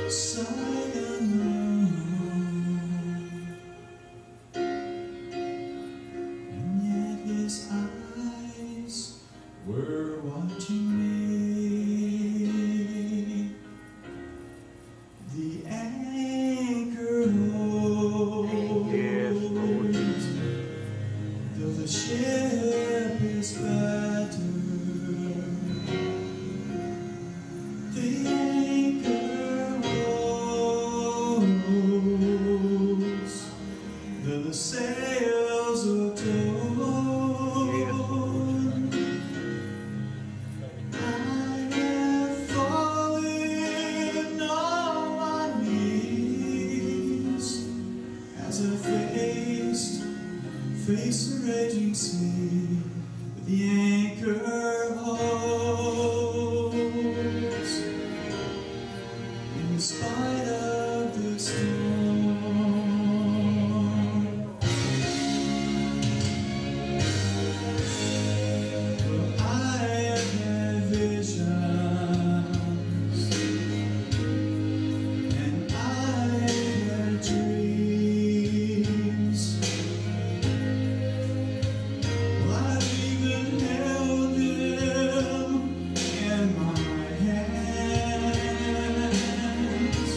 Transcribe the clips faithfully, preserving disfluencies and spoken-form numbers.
Sight unknown, and yet his eyes were watching me. The anchor holds, though the ship is battered. The anchor holds, though the sails are torn. I have fallen on my knees as I faced, faced the raging sea. The anchor holds in spite of the storm. Well, I have had visions, and I have had dreams. Well, I've even held them in my hands,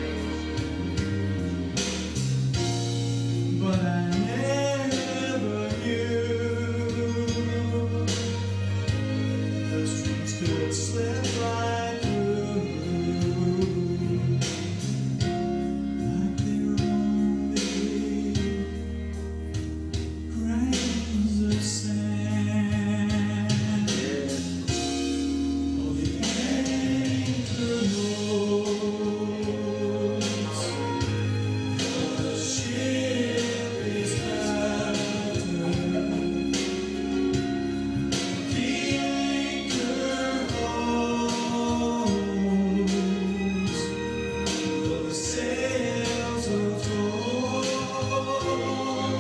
but I never knew those dreams could slip right through, like they're only grains of sand. Oh, the anchor holds, the ship is battered. The anchor holds, though the sails are torn.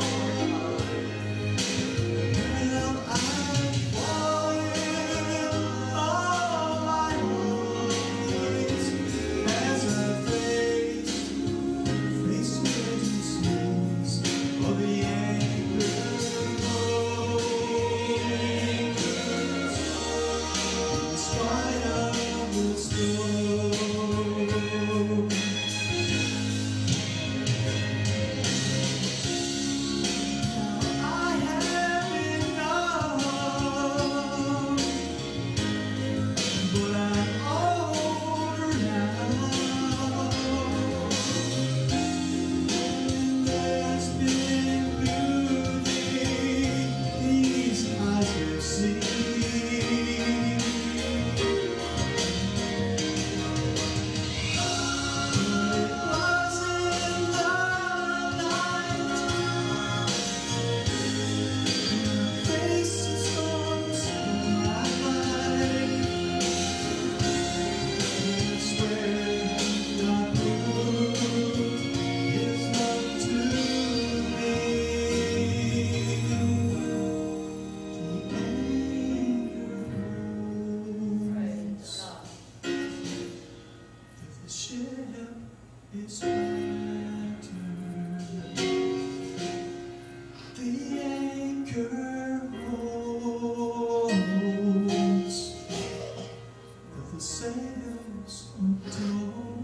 Well, I've fallen on my knees as I face, face the raging seas. Oh, the anchor holds in spite of the storm. I have enough, but I'm older now, and there's been beauty these eyes have seen. But it was in the night, facing storms of my life. It's where God proved His love to me. The anchor holds, if the ship is battered. The anchor holds, though the sails are torn.